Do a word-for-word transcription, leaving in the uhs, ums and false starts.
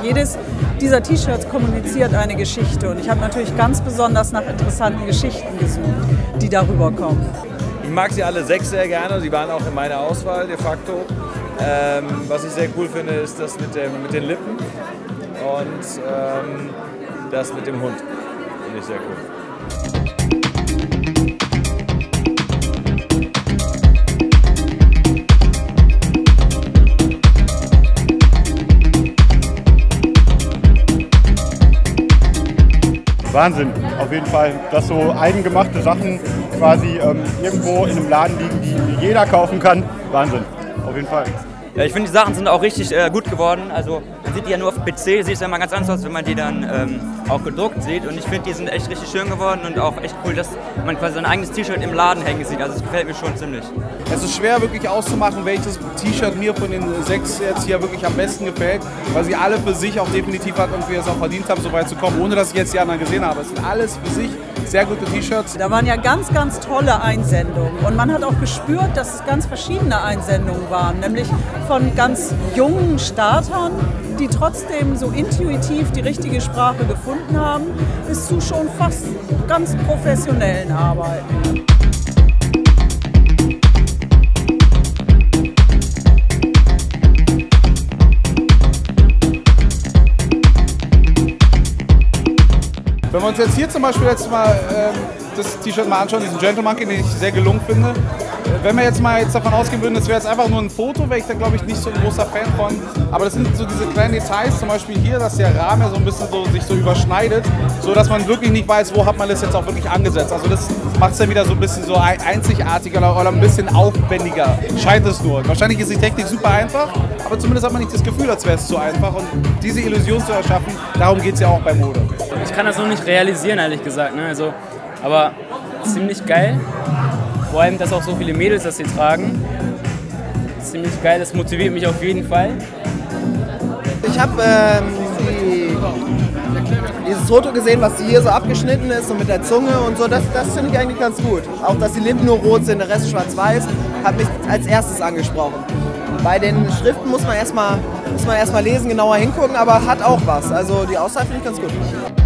jedes dieser T-Shirts kommuniziert eine Geschichte und ich habe natürlich ganz besonders nach interessanten Geschichten gesucht, die darüber kommen. Ich mag sie alle sechs sehr gerne, sie waren auch in meiner Auswahl de facto. Ähm, was ich sehr cool finde, ist das mit, dem, mit den Lippen und ähm, das mit dem Hund. Finde ich sehr cool. Wahnsinn, auf jeden Fall, dass so eigengemachte Sachen quasi ähm, irgendwo in einem Laden liegen, die jeder kaufen kann. Wahnsinn, auf jeden Fall. Ja, ich finde, die Sachen sind auch richtig äh, gut geworden. Also man sieht die ja nur auf dem P C, sieht es ja immer ganz anders aus, wenn man die dann ähm, auch gedruckt sieht. Und ich finde, die sind echt richtig schön geworden und auch echt cool, dass man quasi sein eigenes T-Shirt im Laden hängen sieht. Also das gefällt mir schon ziemlich. Es ist schwer wirklich auszumachen, welches T-Shirt mir von den sechs jetzt hier wirklich am besten gefällt, weil sie alle für sich auch definitiv hat irgendwie es auch verdient haben, so weit zu kommen, ohne dass ich jetzt die anderen gesehen habe. Es sind alles für sich sehr gute T-Shirts. Da waren ja ganz, ganz tolle Einsendungen und man hat auch gespürt, dass es ganz verschiedene Einsendungen waren, nämlich von ganz jungen Startern, die trotzdem so intuitiv die richtige Sprache gefunden haben, bis zu schon fast ganz professionellen Arbeiten. Wenn wir uns jetzt hier zum Beispiel jetzt mal äh, das T-Shirt mal anschauen, diesen Gentlemonkey, den ich sehr gelungen finde. Wenn wir jetzt mal jetzt davon ausgehen würden, das wäre jetzt einfach nur ein Foto, wäre ich da glaube ich nicht so ein großer Fan von. Aber das sind so diese kleinen Details, zum Beispiel hier, dass der Rahmen so ein bisschen so, sich so überschneidet, so dass man wirklich nicht weiß, wo hat man das jetzt auch wirklich angesetzt. Also das macht es dann wieder so ein bisschen so einzigartiger oder, oder ein bisschen aufwendiger, scheint es nur. Wahrscheinlich ist die Technik super einfach, aber zumindest hat man nicht das Gefühl, als wäre es zu einfach. Und diese Illusion zu erschaffen, darum geht es ja auch bei Mode. Ich kann das noch nicht realisieren, ehrlich gesagt. Ne? Also, aber ziemlich geil. Vor allem, dass auch so viele Mädels das hier tragen. Ziemlich geil, das motiviert mich auf jeden Fall. Ich habe ähm, die, dieses Foto gesehen, was hier so abgeschnitten ist und mit der Zunge und so. Das, das finde ich eigentlich ganz gut. Auch, dass die Lippen nur rot sind, der Rest schwarz-weiß, hat mich als erstes angesprochen. Bei den Schriften muss man erstmal muss man erstmal lesen, genauer hingucken, aber hat auch was. Also die Aussage finde ich ganz gut.